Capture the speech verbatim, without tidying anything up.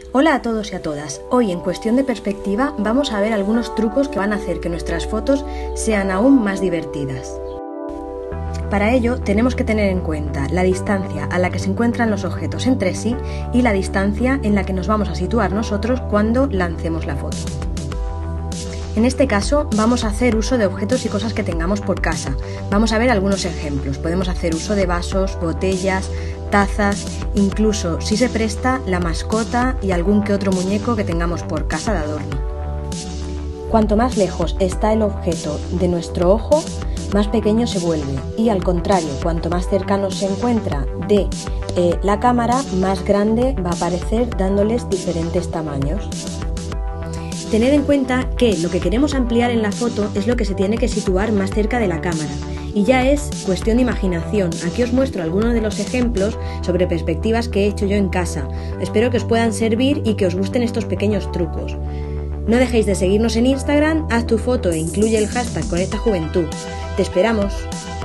Hola a todos y a todas. Hoy en Cuestión de Perspectiva vamos a ver algunos trucos que van a hacer que nuestras fotos sean aún más divertidas. Para ello tenemos que tener en cuenta la distancia a la que se encuentran los objetos entre sí y la distancia en la que nos vamos a situar nosotros cuando lancemos la foto. En este caso vamos a hacer uso de objetos y cosas que tengamos por casa. Vamos a ver algunos ejemplos. Podemos hacer uso de vasos, botellas, tazas, incluso si se presta la mascota y algún que otro muñeco que tengamos por casa de adorno. Cuanto más lejos está el objeto de nuestro ojo, más pequeño se vuelve, y al contrario, cuanto más cercano se encuentra de eh, la cámara, más grande va a aparecer, dándoles diferentes tamaños. Tened en cuenta que lo que queremos ampliar en la foto es lo que se tiene que situar más cerca de la cámara, y ya es cuestión de imaginación. Aquí os muestro algunos de los ejemplos sobre perspectivas que he hecho yo en casa. Espero que os puedan servir y que os gusten estos pequeños trucos. No dejéis de seguirnos en Instagram, haz tu foto e incluye el hashtag Conecta Juventud. ¡Te esperamos!